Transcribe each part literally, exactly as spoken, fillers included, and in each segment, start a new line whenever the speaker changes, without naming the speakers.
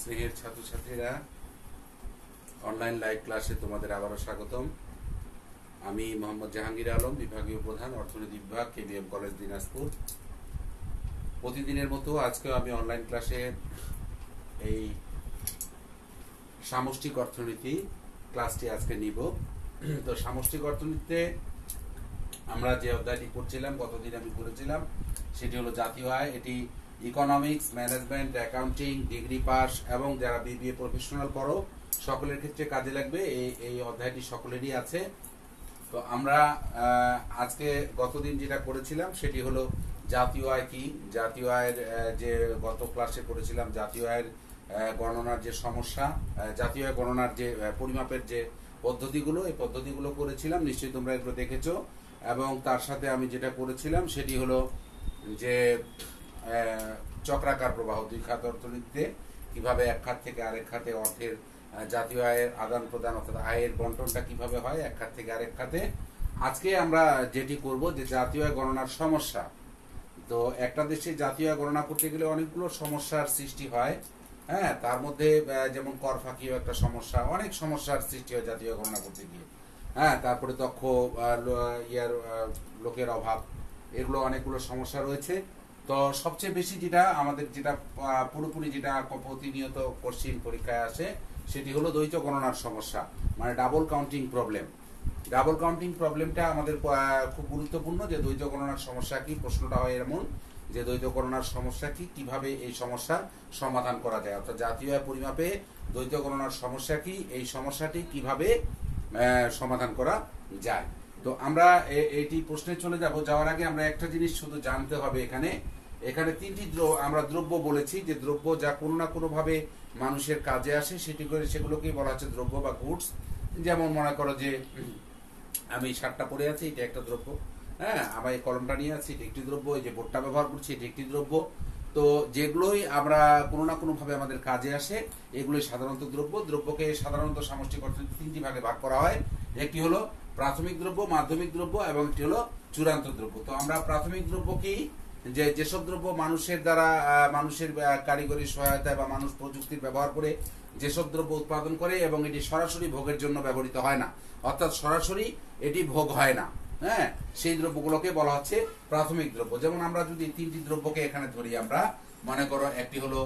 স্নেহের ছাত্রছাত্রীরা, online live ক্লাসে তোমাদের আবারও স্বাগতম। আমি মোহাম্মদ জাহাঙ্গীর আলম, বিভাগীয় প্রধান, অর্থনীতি বিভাগ, কেবিএম কলেজ, দিনাজপুর। প্রতিদিনের মতো আজকেও আমি অনলাইন ক্লাসে এই সামষ্টিক অর্থনীতি ক্লাসটি আজকে নিব। তো সামষ্টিক অর্থনীতিতে আমরা যে অধ্যায়টি করছিলাম, গতদিন আমি করেছিলাম, সেটি হলো জাতীয় আয়। এটি economics, management, accounting, degree pass এবং যারা বিবিএ প্রফেশনাল করো সকলের ক্ষেত্রে কাজে লাগবে। এই এই অধ্যায়টি সকলেরই আছে। তো আমরা আজকে গতদিন যেটা করেছিলাম সেটি হলো জাতীয় আয় কি, জাতীয় আয়ের যে গত ক্লাসে করেছিলাম জাতীয় আয়ের গণনার যে সমস্যা, জাতীয় আয় গণনার যে পরিমাপের যে পদ্ধতিগুলো, এই পদ্ধতিগুলো করেছিলাম, নিশ্চয়ই তোমরা এগুলো দেখেছো। এবং তার সাথে আমি যেটা করেছিলাম সেটি হলো যে চক্রাকার প্রবাহ, দুই খাত অর্থনীতিতে কিভাবে এক খাত থেকে আরেক খাতে অর্থের জাতীয় আয়ের আদান প্রদান, অর্থাৎ আয়ের বন্টনটা কিভাবে হয় এক খাত থেকে আরেক খাতে। আজকে আমরা যেটি করব যে জাতীয় আয় গণনার সমস্যা। তো একটা দেশে জাতীয় আয় গণনা করতে গেলে অনেকগুলো সমস্যার সৃষ্টি হয়। হ্যাঁ, তার মধ্যে যেমন কর ফাঁকিও একটা সমস্যা, অনেক সমস্যার সৃষ্টি হয় জাতীয় আয় গণনা করতে গিয়ে। হ্যাঁ, তারপরে দক্ষ ইয়ার লোকের অভাব, এগুলো অনেকগুলো সমস্যা রয়েছে। তো সবচেয়ে বেশি যেটা আমাদের যেটা পুরোপুরি যেটা প্রতিনিয়ত কোশ্চিন পরীক্ষায় আসে সেটি হলো দ্বৈত গণনার সমস্যা, মানে double counting problem. Double counting প্রবলেমটা আমাদের খুব গুরুত্বপূর্ণ। যে দ্বৈত গণনার সমস্যা কি, প্রশ্নটা হয় এমন যে দ্বৈত গণনার সমস্যা কি, কিভাবে এই সমস্যা সমাধান করা যায়, অর্থাৎ জাতীয় আয় পরিমাপে দ্বৈত গণনার সমস্যা কি, এই সমস্যাটি কিভাবে সমাধান করা যায়। তো আমরা এইটি প্রশ্নে চলে যাব। যাওয়ার আগে আমরা একটা জিনিস শুধু জানতে হবে, এখানে এখানে তিনটি আমরা দ্রব্য বলেছি, যে দ্রব্য যা কোনো না কোনো ভাবে মানুষের কাজে আসে সেটি করে সেগুলোকেই বলা হচ্ছে দ্রব্য বা গুডস। যেমন মনে করো যে আমি শার্টটা পরে আছি, এটা একটা দ্রব্য। হ্যাঁ, আমার এই কলমটা নিয়ে আছি, এটি একটি দ্রব্য। এই যে বোর্ডটা ব্যবহার করছি, এটি একটি দ্রব্য। তো যেগুলোই আমরা কোনো না কোনো ভাবে আমাদের কাজে আসে এগুলোই সাধারণত দ্রব্য। দ্রব্যকে সাধারণত সামষ্টিক অর্থনীতি তিনটি ভাগে ভাগ করা হয়। একটি হলো প্রাথমিক দ্রব্য, মাধ্যমিক দ্রব্য এবং একটি হলো চূড়ান্ত দ্রব্য। তো আমরা প্রাথমিক দ্রব্য কি, যে যেসব দ্রব্য মানুষের দ্বারা, মানুষের কারিগরি সহায়তায় বা মানুষ প্রযুক্তির ব্যবহার করে যেসব দ্রব্য উৎপাদন করে এবং এটি সরাসরি ভোগের জন্য ব্যবহৃত হয় না, অর্থাৎ সরাসরি এটি ভোগ হয় না, হ্যাঁ, সেই দ্রব্যগুলোকে বলা হচ্ছে প্রাথমিক দ্রব্য। যেমন আমরা যদি তিনটি দ্রব্যকে এখানে ধরি, আমরা মনে করো একটি হলো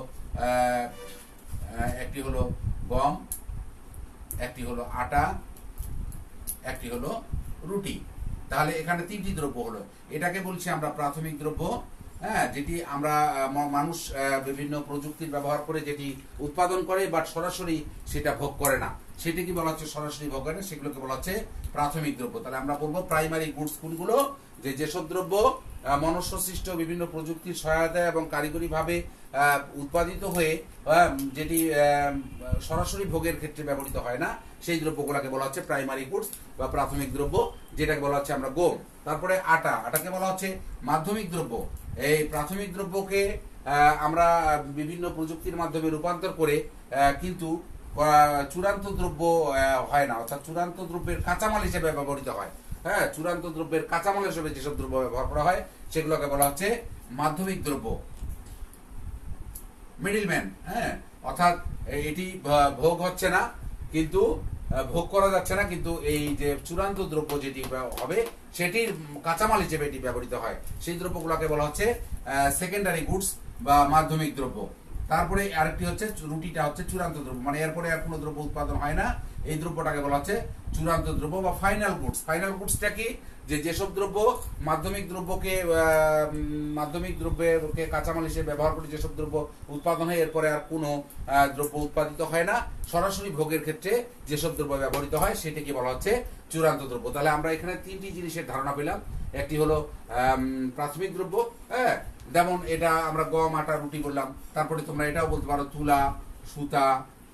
একটি হলো গম, একটি হলো আটা, একটি হলো রুটি। তাহলে এখানে তিনটি দ্রব্য হলো, এটাকে বলছি আমরা প্রাথমিক দ্রব্য। হ্যাঁ, যেটি আমরা মানুষ বিভিন্ন প্রযুক্তির ব্যবহার করে যেটি উৎপাদন করে বাট সরাসরি সেটা ভোগ করে না, সেটি কি বলা হচ্ছে সরাসরি ভোগ করে না, সেগুলোকে বলা হচ্ছে প্রাথমিক দ্রব্য। তাহলে আমরা বলবো প্রাইমারি গুডস কোনগুলো, যে যেসব দ্রব্য মনুষ্য সৃষ্ট বিভিন্ন প্রযুক্তির সহায়তায় এবং কারিগরি ভাবে উৎপাদিত হয়ে যেটি সরাসরি ভোগের ক্ষেত্রে ব্যবহৃত হয় না, সেই দ্রব্যগুলোকে বলা হচ্ছে প্রাইমারি গুডস বা প্রাথমিক দ্রব্য, যেটাকে বলা হচ্ছে আমরা গম। তারপরে আটা, আটাকে বলা হচ্ছে মাধ্যমিক দ্রব্য। এই প্রাথমিক দ্রব্যকে আমরা বিভিন্ন প্রযুক্তির মাধ্যমে রূপান্তর করে কিন্তু চূড়ান্ত দ্রব্য হয় না, অর্থাৎ চূড়ান্ত দ্রব্যের কাঁচামাল হিসেবে ব্যবহৃত হয়। হ্যাঁ, চূড়ান্ত দ্রব্যের কাঁচামাল হিসেবে যেসব দ্রব্য ব্যবহার করা হয় সেগুলোকে বলা হচ্ছে মাধ্যমিক দ্রব্য, মিডলম্যান। হ্যাঁ, অর্থাৎ এটি ভোগ হচ্ছে না, কিন্তু ভোগ করা যাচ্ছে না, কিন্তু এই যে চূড়ান্ত দ্রব্য যেটি হবে সেটির কাঁচামাল হিসেবে এটি ব্যবহৃত হয়, সেই দ্রব্যগুলোকে বলা হচ্ছে সেকেন্ডারি গুডস বা মাধ্যমিক দ্রব্য। তারপরে আরেকটি হচ্ছে রুটিটা হচ্ছে চূড়ান্ত দ্রব্য, মানে এরপরে আর কোনো দ্রব্য উৎপাদন হয় না, এই দ্রব্যটাকে বলা হচ্ছে চূড়ান্ত দ্রব্য বা ফাইনাল গুডস। ফাইনাল গুডসটা কি, যে যেসব দ্রব্য মাধ্যমিক দ্রব্যকে মাধ্যমিক দ্রব্যকে কাঁচামাল হিসেবে ব্যবহার করে যেসব দ্রব্য উৎপাদন হয় এরপরে আর কোনো দ্রব্য উৎপাদিত হয় না, সরাসরি ভোগের ক্ষেত্রে যেসব দ্রব্য ব্যবহৃত হয় সেটাকে বলা হচ্ছে চূড়ান্ত দ্রব্য। তাহলে আমরা এখানে তিনটি জিনিসের ধারণা পেলাম। একটি হলো প্রাথমিক দ্রব্য, হ্যাঁ, যেমন এটা আমরা গম, আটা, রুটি বললাম। তারপরে তোমরা এটাও বলতে পারো তুলা, সুতা,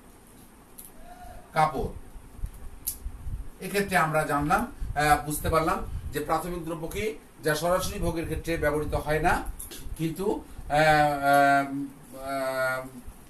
কাপড়। এক্ষেত্রে আমরা জানলাম, বুঝতে পারলাম যে প্রাথমিক দ্রব্য কি, যা সরাসরি ভোগের ক্ষেত্রে ব্যবহৃত হয় না, কিন্তু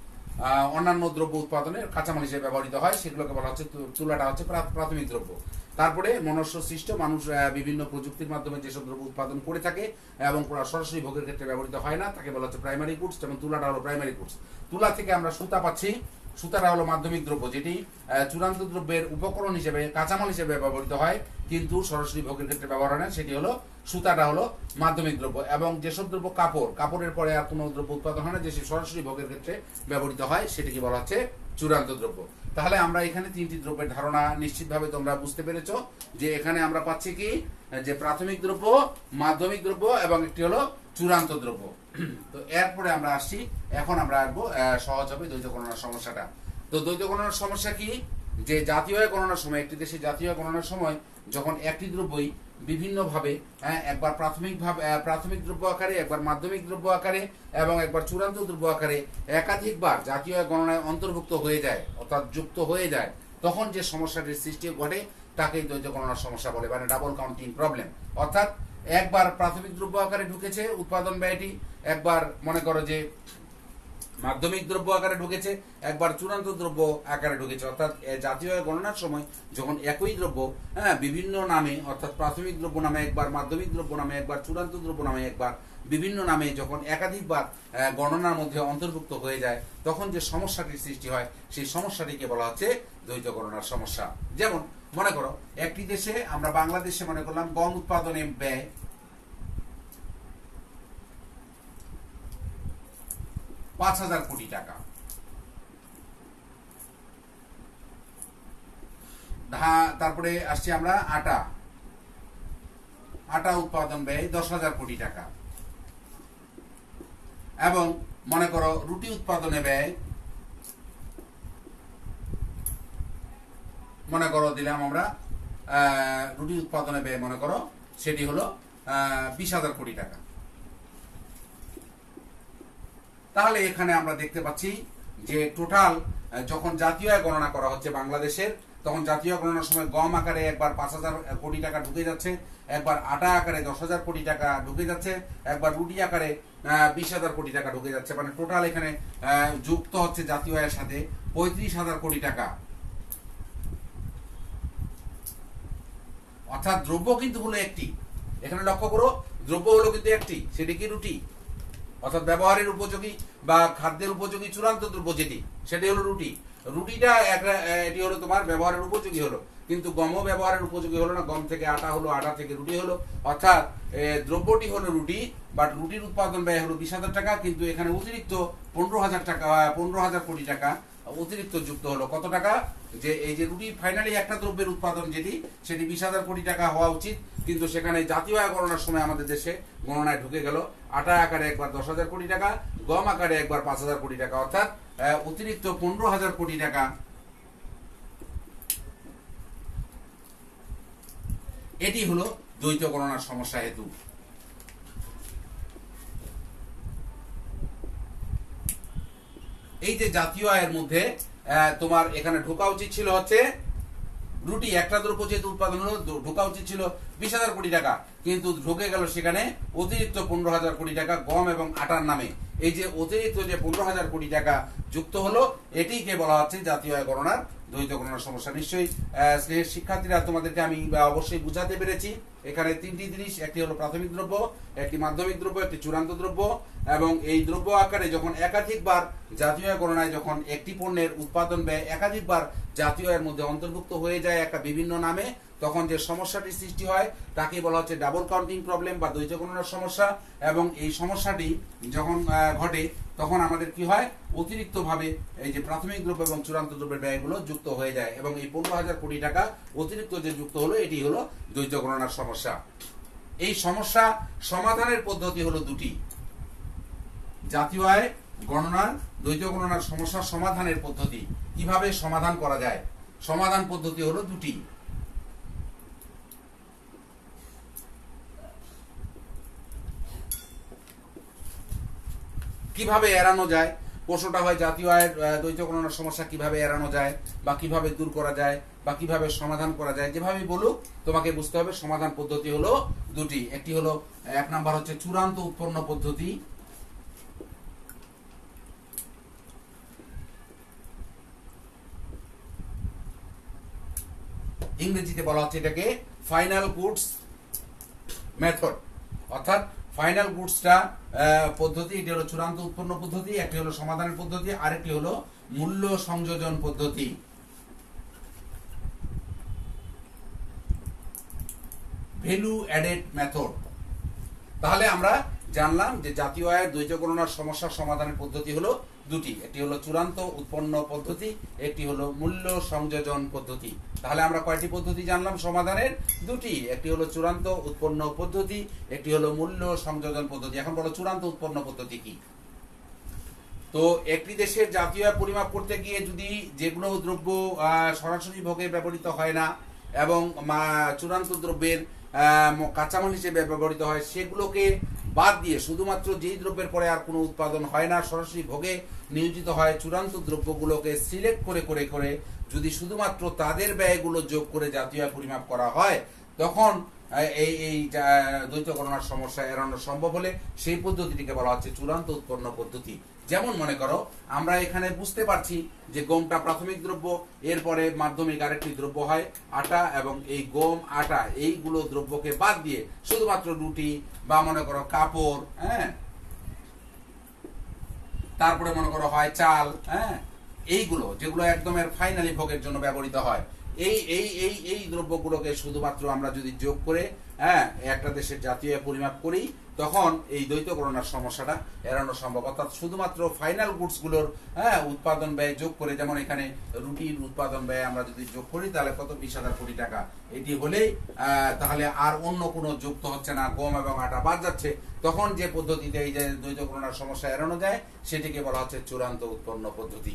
অন্যান্য দ্রব্য উৎপাদনের কাঁচামাল হিসেবে ব্যবহৃত হয়, সেগুলোকে বলা হচ্ছে, তুলাটা হচ্ছে প্রাথমিক দ্রব্য। তারপরে মনুষ্য সৃষ্ট মানুষ বিভিন্ন প্রযুক্তির মাধ্যমে যেসব দ্রব্য উৎপাদন করে থাকে এবং সরাসরি ভোগের ক্ষেত্রে ব্যবহৃত হয় না তাকে বলা হচ্ছে প্রাইমারি গুডস। যেমন তুলাটা হলো প্রাইমারি গুডস। তুলা থেকে আমরা সুতা পাচ্ছি, সুতাটা হলো মাধ্যমিক দ্রব্য, যেটি চূড়ান্ত দ্রব্যের উপকরণ হিসেবে কাঁচামাল হিসেবে ব্যবহৃত হয় কিন্তু সরাসরি ভোগের ক্ষেত্রে ব্যবহার হয় না, সেটি হলো সুতাটা হলো মাধ্যমিক দ্রব্য। এবং যেসব দ্রব্য কাপড়, কাপড়ের পরে আর কোনো দ্রব্য উৎপাদন হয় না, যে সরাসরি ভোগের ক্ষেত্রে ব্যবহৃত হয় সেটিকে বলা হচ্ছে চূড়ান্ত দ্রব্য। তাহলে আমরা এখানে তিনটি দ্রব্যের ধারণা নিশ্চিতভাবে তোমরা বুঝতে পেরেছো যে এখানে আমরা পাচ্ছি কি, যে প্রাথমিক দ্রব্য, মাধ্যমিক দ্রব্য এবং একটি হলো চূড়ান্ত দ্রব্য। তো এরপরে আমরা আসছি, এখন আমরা আসবো সহজ হবে দ্বৈত গণনার সমস্যাটা। তো দ্বৈত গণনার সমস্যা কি, যে জাতীয় আয় গণনার সময়, একটি দেশে জাতীয় আয় গণনার সময় যখন একটি দ্রব্যই বিভিন্নভাবে, একবার প্রাথমিক ভাবে প্রাথমিক দ্রব্য আকারে, একবার মাধ্যমিক দ্রব্য আকারে এবং একবার চূড়ান্ত দ্রব্য আকারে একাধিকবার জাতীয় আয় গণনায় অন্তর্ভুক্ত হয়ে যায় অর্থাৎ যুক্ত হয়ে যায়, তখন যে সমস্যাটির সৃষ্টি ঘটে তাকেই দ্বৈত গণনার সমস্যা বলে, মানে ডাবল কাউন্টিং প্রবলেম। অর্থাৎ একবার প্রাথমিক দ্রব্য আকারে ঢুকেছে উৎপাদন ব্যয়টি, একবার মনে করো যে মাধ্যমিক দ্রব্য আকারে ঢুকেছে, একবার চূড়ান্ত দ্রব্য আকারে ঢুকেছে। অর্থাৎ জাতীয় আয় গণনার সময় যখন একই দ্রব্য হ্যাঁ বিভিন্ন নামে, অর্থাৎ প্রাথমিক দ্রব্য নামে একবার, মাধ্যমিক দ্রব্য নামে একবার, চূড়ান্ত দ্রব্য নামে একবার, বিভিন্ন নামে যখন একাধিকবার গণনার মধ্যে অন্তর্ভুক্ত হয়ে যায়, তখন যে সমস্যাটির সৃষ্টি হয় সেই সমস্যাটিকে বলা হচ্ছে দ্বৈত গণনার সমস্যা। যেমন মনে করো একটি দেশে, আমরা বাংলাদেশে মনে করলাম গম উৎপাদনে ব্যয় পাঁচ হাজার কোটি টাকা, তারপরে আসছি আমরা আটা, আটা উৎপাদন ব্যয় দশ হাজার কোটি টাকা, এবং মনে করো রুটি উৎপাদনে ব্যয় মনে করো দিলাম আমরা রুটি উৎপাদনে ব্যয় মনে করো সেটি হলো বিশ হাজার কোটি টাকা। তাহলে এখানে আমরা দেখতে পাচ্ছি যে টোটাল যখন জাতীয় আয় গণনা করা হচ্ছে বাংলাদেশের, তখন জাতীয় গণনার সময় গম আকারে একবার পাঁচ হাজার কোটি টাকা ঢুকে যাচ্ছে, একবার আটা আকারে দশ হাজার কোটি টাকা ঢুকে যাচ্ছে, একবার রুটি আকারে বিশ হাজার কোটি টাকা ঢুকে যাচ্ছে, মানে টোটাল এখানে যুক্ত হচ্ছে জাতীয় আয়ের সাথে পঁয়ত্রিশ হাজার কোটি টাকা। অর্থাৎ দ্রব্য কিন্তু হলো একটি, এখানে লক্ষ্য করো দ্রব্য হলো কিন্তু একটি, সেটি কি রুটি, অর্থাৎ ব্যবহারের উপযোগী বা খাদ্যের উপযোগী চূড়ান্ত দ্রব্য যেটি, সেটি হলো রুটি। রুটিটা এটি হলো তোমার ব্যবহারের উপযোগী হলো, কিন্তু গমও ব্যবহারের উপযোগী হলো না, গম থেকে আটা হলো, আটা থেকে রুটি হলো। অর্থাৎ দ্রব্যটি হলো রুটি, বাট রুটির উৎপাদন ব্যয় হলো বিশ হাজার টাকা, কিন্তু এখানে অতিরিক্ত পনেরো হাজার টাকা পনেরো হাজার কোটি টাকা অতিরিক্ত যুক্ত হলো। কত টাকা, যে এই যে রুটি ফাইনালি একটা দ্রব্যের উৎপাদন যেটি, সেটি বিশ হাজার কোটি টাকা হওয়া উচিত, কিন্তু সেখানে জাতীয় আয় গণনার সময় আমাদের দেশে গণনায় ঢুকে গেল আটা আকারে একবার দশ হাজার কোটি টাকা, গম আকারে একবার পাঁচ হাজার কোটি টাকা, অর্থাৎ অতিরিক্ত পনেরো হাজার কোটি টাকা। এটি হলো দ্বৈত গণনার সমস্যা হেতু। এই যে জাতীয় আয়ের মধ্যে তোমার এখানে ঢোকা উচিত ছিল হচ্ছে রুটি, একটা দ্রব্য যেহেতু উৎপাদন হলো ঢোকা উচিত ছিল বিশ হাজার কোটি টাকা, কিন্তু ঢুকে গেল সেখানে অতিরিক্ত পনেরো হাজার কোটি টাকা গম এবং আটার নামে। এই যে অতিরিক্ত যে পনেরো হাজার কোটি টাকা যুক্ত হলো, এটিকে বলা হচ্ছে জাতীয় আয় গণনার দ্বৈত গণনার সমস্যা। নিশ্চয়ই স্নেহের শিক্ষার্থীরা তোমাদেরকে আমি অবশ্যই বুঝাতে পেরেছি। এখানে তিনটি জিনিস, একটি হলো প্রাথমিক দ্রব্য, একটি মাধ্যমিক দ্রব্য, একটি চূড়ান্ত দ্রব্য, এবং এই দ্রব্য আকারে যখন একাধিকবার জাতীয় আয় গণনায় যখন একটি পণ্যের উৎপাদন ব্যয় একাধিকবার জাতীয় আয়ের মধ্যে অন্তর্ভুক্ত হয়ে যায় একটা বিভিন্ন নামে, তখন যে সমস্যাটি সৃষ্টি হয় তাকে বলা হচ্ছে ডাবল কাউন্টিং প্রবলেম বা দ্বৈত গণনার সমস্যা। এবং এই সমস্যাটি যখন ঘটে তখন আমাদের কি হয়, অতিরিক্ত ভাবে এই যে প্রাথমিক দ্রব্য এবং চূড়ান্ত দ্রব্যের ব্যয়গুলো যুক্ত হয়ে যায়, এবং এই পনেরো হাজার কোটি টাকা অতিরিক্ত যে যুক্ত হলো এটি হলো দ্বৈত গণনার সমস্যা। এই সমস্যা সমাধানের পদ্ধতি হলো দুটি, জাতীয় আয় গণনার দ্বৈত গণনার সমস্যা সমাধানের পদ্ধতি কিভাবে সমাধান করা যায়, সমাধান পদ্ধতি হলো দুটি। কিভাবে এড়ানো যায়, প্রশ্নটা হয় জাতীয় আয়ের দ্বৈত গণনার সমস্যা কিভাবে এড়ানো যায় বা কিভাবে দূর করা যায় বা কিভাবে সমাধান করা যায়। যেভাবে বলুক তোমাকে বুঝতে হবে সমাধান পদ্ধতি হলো দুটি, একটি হলো এক নাম্বার হচ্ছে চূড়ান্ত উৎপন্ন পদ্ধতি, ইংরেজিতে বলা হচ্ছে এটাকে ফাইনাল গুডস মেথড, অর্থাৎ ফাইনাল গুডসটা পদ্ধতি, এটি হলো চূড়ান্ত উৎপন্ন পদ্ধতি, একটি হলো সমাধানের পদ্ধতি, আরেকটি হলো মূল্য সংযোজন পদ্ধতি। Value added method. তাহলে আমরা জানলাম যে জাতীয় আয়ের দ্বৈত গণনার সমস্যা সমাধানের পদ্ধতি হলো দুটি, একটি হলো চূড়ান্ত উৎপন্ন পদ্ধতি, একটি হলো মূল্য সংযোজন পদ্ধতি। তাহলে আমরা কয়টি পদ্ধতি জানলাম সমাধানের? দুটি, একটি হলো চূড়ান্ত উৎপন্ন পদ্ধতি, একটি হলো মূল্য সংযোজন পদ্ধতি। এখন বলো চূড়ান্ত উৎপন্ন পদ্ধতি কি? তো একটি দেশের জাতীয় আয় পরিমাপ করতে গিয়ে যদি যেগুলো দ্রব্য সরাসরি ভোগে ব্যবহৃত হয় না এবং চূড়ান্ত দ্রব্যের কাঁচামাল হিসেবে ব্যবহৃত হয় সেগুলোকে বাদ দিয়ে শুধুমাত্র যেই দ্রব্যের পরে আর কোনো উৎপাদন হয় না, সরাসরি ভোগে নিয়োজিত হয়, চূড়ান্ত দ্রব্যগুলোকে সিলেক্ট করে করে করে যদি শুধুমাত্র তাদের ব্যয়গুলো যোগ করে জাতীয় আয় পরিমাপ করা হয়, তখন এই এই দ্বৈত গণনার সমস্যা এড়ানো সম্ভব হলে সেই পদ্ধতিটিকে বলা হচ্ছে চূড়ান্ত উৎপন্ন পদ্ধতি। যেমন মনে করো আমরা এখানে বুঝতে পারছি যে গমটা প্রাথমিক দ্রব্য, এরপরে মাধ্যমিক আরেকটি দ্রব্য হয় আটা, এবং এই গম আটা এইগুলো দ্রব্যকে বাদ দিয়ে শুধুমাত্র রুটি বা মনে করো কাপড়, হ্যাঁ, তারপরে মনে করো হয় চাল, হ্যাঁ, এইগুলো যেগুলো একদমের ফাইনালি ভোগের জন্য ব্যবহৃত হয়, এই এই এই এই দ্রব্যগুলোকে শুধুমাত্র আমরা যদি যোগ করে হ্যাঁ একটা দেশের জাতীয় আয় পরিমাপ করি, তখন এই দ্বৈত গণনার সমস্যাটা এড়ানো সম্ভব। অর্থাৎ শুধুমাত্র ফাইনাল গুডস গুলোর হ্যাঁ উৎপাদন ব্যয় যোগ করে, যেমন এখানে রুটির উৎপাদন ব্যয় আমরা যদি যোগ করি তাহলে কত, বিশ হাজার কোটি টাকা, এটি হলেই তাহলে আর অন্য কোনো যুক্ত হচ্ছে না, গম এবং আটা বাদ যাচ্ছে, তখন যে পদ্ধতিতে এই যে দ্বৈত গণনার সমস্যা এড়ানো যায় সেটিকে বলা হচ্ছে চূড়ান্ত উৎপন্ন পদ্ধতি।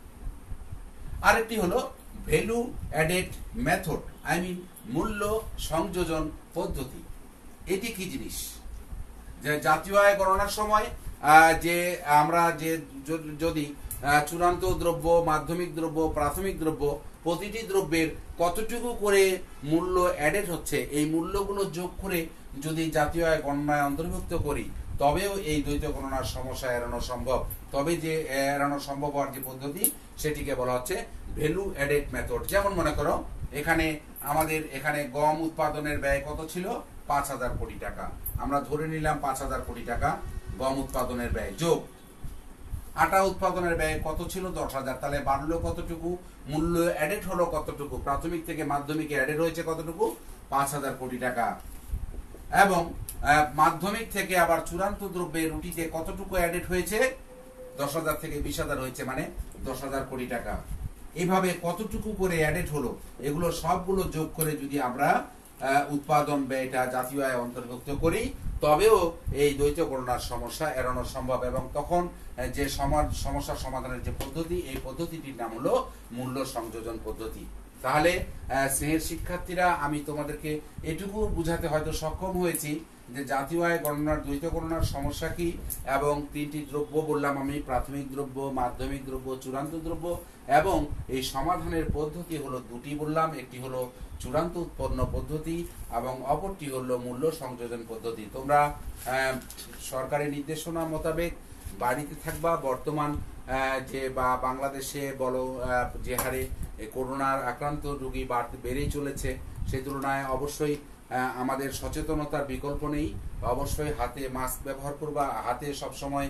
আরেকটি হলো value added method, I mean মূল্য সংযোজন পদ্ধতি। এটি কি জিনিস? যে জাতীয় আয় গণনার সময় যে আমরা যে যদি চূড়ান্ত দ্রব্য, মাধ্যমিক দ্রব্য, প্রাথমিক দ্রব্য, প্রতিটি দ্রব্যের কতটুকু করে মূল্য অ্যাডেড হচ্ছে, এই মূল্যগুলো যোগ করে যদি জাতীয় আয় গণনায় অন্তর্ভুক্ত করি, তবেও এই দ্বৈত গণনার সমস্যা এড়ানো সম্ভব। তবে যে এড়ানো সম্ভব হওয়ার যে পদ্ধতি সেটিকে বলা হচ্ছে ভ্যালু অ্যাডেড মেথড। যেমন মনে করো এখানে আমাদের এখানে গম উৎপাদনের ব্যয় কত ছিল? পাঁচ হাজার কোটি টাকা। আমরা ধরে নিলাম পাঁচ হাজার কোটি টাকা গম উৎপাদনের ব্যয়, যোগ আটা উৎপাদনের ব্যয় কত ছিল? দশ হাজার। তাহলে বাড়লো কতটুকু? মূল্য অ্যাডেড হলো কতটুকু? প্রাথমিক থেকে মাধ্যমিকে অ্যাডেড হয়েছে কতটুকু? পাঁচ হাজার কোটি টাকা। এবং মাধ্যমিক থেকে আবার চূড়ান্ত দ্রব্যে রুটিতে কতটুকু অ্যাডেড হয়েছে? দশ হাজার থেকে বিশ হাজার হয়েছে, মানে দশ হাজার কোটি টাকা। এইভাবে কতটুকু করে অ্যাডেড হলো, এগুলো সবগুলো যোগ করে যদি আমরা উৎপাদন ব্যয়টা জাতীয় আয় অন্তর্ভুক্ত করি, তবেও এই দ্বৈত গণনার সমস্যা এড়ানো সম্ভব। এবং তখন যে সমস্যা সমাধানের যে পদ্ধতি, এই পদ্ধতিটির নাম হলো মূল্য সংযোজন পদ্ধতি। তাহলে স্নেহের শিক্ষার্থীরা, আমি তোমাদেরকে এটুকু বুঝাতে হয়তো সক্ষম হয়েছি যে জাতীয় আয় গণনার দ্বৈত গণনার সমস্যা কি, এবং তিনটি দ্রব্য বললাম আমি, প্রাথমিক দ্রব্য, মাধ্যমিক দ্রব্য, চূড়ান্ত দ্রব্য, এবং এই সমাধানের পদ্ধতি হলো দুটি বললাম, একটি হলো চূড়ান্ত উৎপন্ন পদ্ধতি এবং অপরটি হলো মূল্য সংযোজন পদ্ধতি। তোমরা সরকারি নির্দেশনা মোতাবেক বাড়িতে থাকবা। বর্তমান যে বা বাংলাদেশে বলো যে হারে করোনার আক্রান্ত রোগী বাড়তে বেড়েই চলেছে, সেই তুলনায় অবশ্যই আমাদের সচেতনতার বিকল্প নেই। অবশ্যই হাতে মাস্ক ব্যবহার করবা, হাতে সবসময়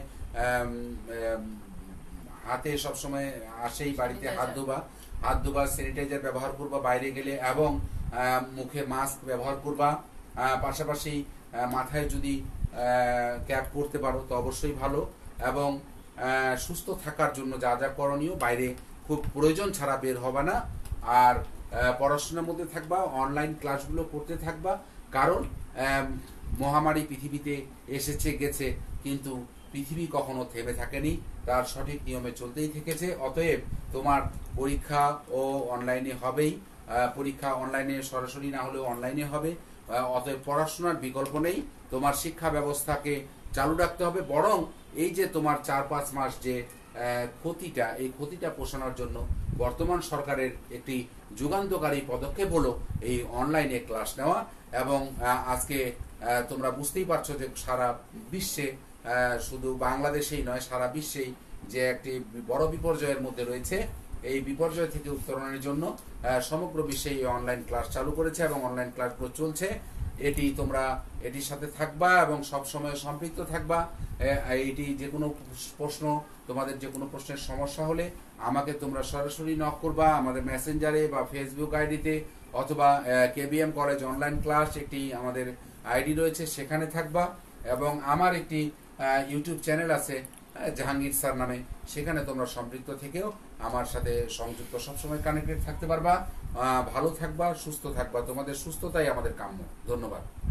হাতে সবসময় আসেই বাড়িতে হাত ধোবা, হাত ধোবা, স্যানিটাইজার ব্যবহার করবা বাইরে গেলে, এবং মুখে মাস্ক ব্যবহার করবা। পাশাপাশি মাথায় যদি ক্যাপ পরতে পারো তো অবশ্যই ভালো। এবং সুস্থ থাকার জন্য যা যা করণীয়, বাইরে খুব প্রয়োজন ছাড়া বের হবে না। আর পড়াশোনার মধ্যে থাকবা, অনলাইন ক্লাসগুলো করতে থাকবা, কারণ মহামারী পৃথিবীতে এসেছে গেছে, কিন্তু পৃথিবী কখনো থেমে থাকেনি, তার সঠিক নিয়মে চলতেই থেকেছে। অতএব তোমার পরীক্ষা ও অনলাইনে হবেই, পরীক্ষা অনলাইনে সরাসরি না হলেও অনলাইনে হবে। অতএব পড়াশোনার বিকল্প নেই, তোমার শিক্ষা ব্যবস্থাকে চালু রাখতে হবে। বরং এই যে তোমার চার পাঁচ মাস যে ক্ষতিটা, এই ক্ষতিটা পোষানোর জন্য বর্তমান সরকারের একটি যুগান্তকারী পদক্ষেপ হলো এই অনলাইনে ক্লাস নেওয়া। এবং আজকে তোমরা বুঝতেই পারছো যে সারা বিশ্বে, শুধু বাংলাদেশেই নয় সারা বিশ্বেই যে একটি বড় বিপর্যয়ের মধ্যে রয়েছে, এই বিপর্যয় থেকে উত্তরণের জন্য সমগ্র বিশ্বে এই অনলাইন ক্লাস চালু করেছে এবং অনলাইন ক্লাসগুলো চলছে। এটি তোমরা এটির সাথে থাকবা এবং সব সময় সম্পৃক্ত থাকবা। এটি যে কোনো প্রশ্ন, তোমাদের যে কোনো প্রশ্নের সমস্যা হলে আমাকে তোমরা সরাসরি নক করবা আমাদের মেসেঞ্জারে বা ফেসবুক আইডিতে, অথবা কেবিএম কলেজ অনলাইন ক্লাস একটি আমাদের আইডি রয়েছে, সেখানে থাকবা। এবং আমার একটি ইউটিউব চ্যানেল আছে জাহাঙ্গীর স্যার নামে, সেখানে তোমরা সম্পৃক্ত থেকেও আমার সাথে সংযুক্ত সবসময় কানেক্টেড থাকতে পারবা। ভালো থাকবা, সুস্থ থাকবা, তোমাদের সুস্থতাই আমাদের কাম্য। ধন্যবাদ।